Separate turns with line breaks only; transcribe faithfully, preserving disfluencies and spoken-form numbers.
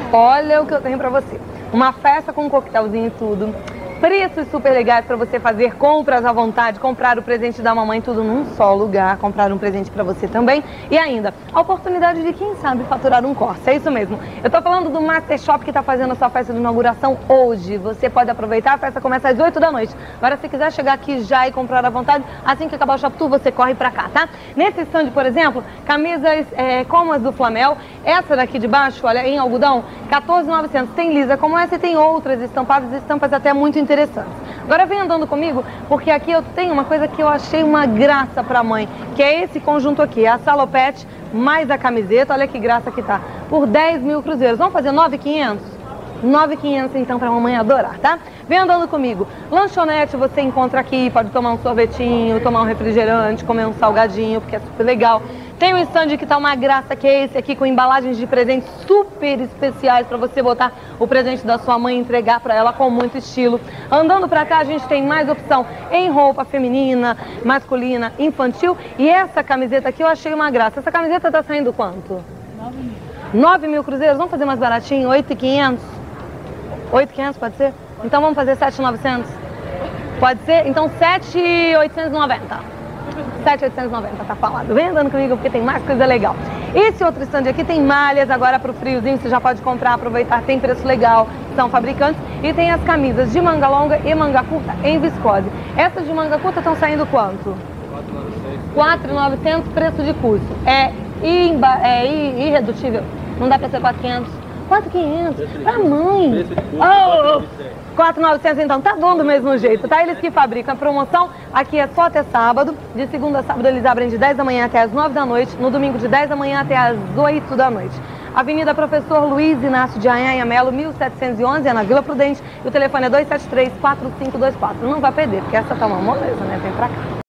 Olha o que eu tenho pra você. Uma festa com um coquetelzinho e tudo. Preços super legais para você fazer compras à vontade, comprar o presente da mamãe, tudo num só lugar, comprar um presente para você também. E ainda, a oportunidade de, quem sabe, faturar um Corsa. É isso mesmo. Eu tô falando do Master Shop, que tá fazendo a sua festa de inauguração hoje. Você pode aproveitar, a festa começa às oito da noite. Agora, se quiser chegar aqui já e comprar à vontade, assim que acabar o Shop Tour, você corre pra cá, tá? Nesse stand, por exemplo, camisas é, como as do Flamel. Essa daqui de baixo, olha, em algodão, quatorze mil e novecentos. Tem lisa como essa e tem outras estampadas, estampas até muito interessantes. Agora vem andando comigo, porque aqui eu tenho uma coisa que eu achei uma graça pra mãe, que é esse conjunto aqui, a salopete mais a camiseta. Olha que graça que tá, por dez mil cruzeiros. Vamos fazer nove mil e quinhentos? nove mil e quinhentos então pra mamãe adorar, tá? Vem andando comigo. Lanchonete você encontra aqui, pode tomar um sorvetinho, tomar um refrigerante, comer um salgadinho, porque é super legal. Tem um stand que tá uma graça, que é esse aqui, com embalagens de presentes super especiais para você botar o presente da sua mãe e entregar para ela com muito estilo. Andando para cá, a gente tem mais opção em roupa feminina, masculina, infantil. E essa camiseta aqui eu achei uma graça. Essa camiseta tá saindo quanto? nove mil. nove mil cruzeiros? Vamos fazer mais baratinho? oito mil e quinhentos? oito mil e quinhentos pode ser? Então vamos fazer sete mil e novecentos? Pode ser? Então sete mil oitocentos e noventa. sete mil oitocentos e noventa, tá falado. Vem andando comigo porque tem mais coisa legal. Esse outro stand aqui tem malhas agora pro friozinho, você já pode comprar, aproveitar, tem preço legal, são fabricantes. E tem as camisas de manga longa e manga curta em viscose. Essas de manga curta estão saindo quanto? quatro mil e novecentos, preço de custo. É, imba, é irredutível, não dá pra ser quatro mil e quinhentos. quatro mil e quinhentos, pra mãe. Oh, quatro mil e novecentos então, tá bom do mesmo jeito, tá? Eles que fabricam a promoção, aqui é só até sábado. De segunda a sábado eles abrem de dez da manhã até as nove da noite, no domingo de dez da manhã até as oito da noite. Avenida Professor Luiz Inácio de Anhanha Melo, mil setecentos e onze, é na Vila Prudente, e o telefone é dois sete três, quatro cinco dois quatro. Não vai perder, porque essa tá uma moleza, né? Vem pra cá.